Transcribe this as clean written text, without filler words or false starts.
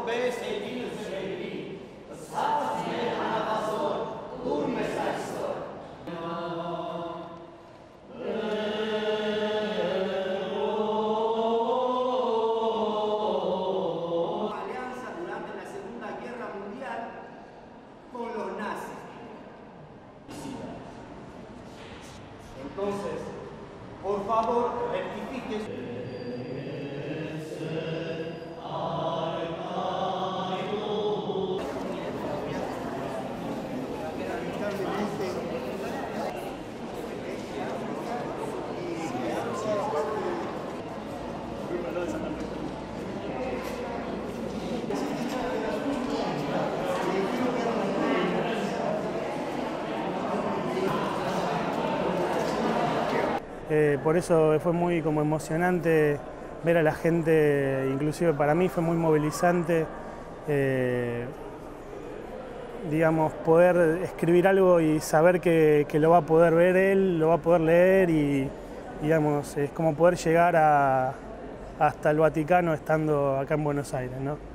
Alianza durante la Segunda Guerra Mundial con los nazis. Entonces, por favor, rectifique. Por eso fue muy como emocionante ver a la gente, inclusive para mí fue muy movilizante, digamos, poder escribir algo y saber que lo va a poder ver él, lo va a poder leer y, digamos, es como poder llegar hasta el Vaticano estando acá en Buenos Aires, ¿no?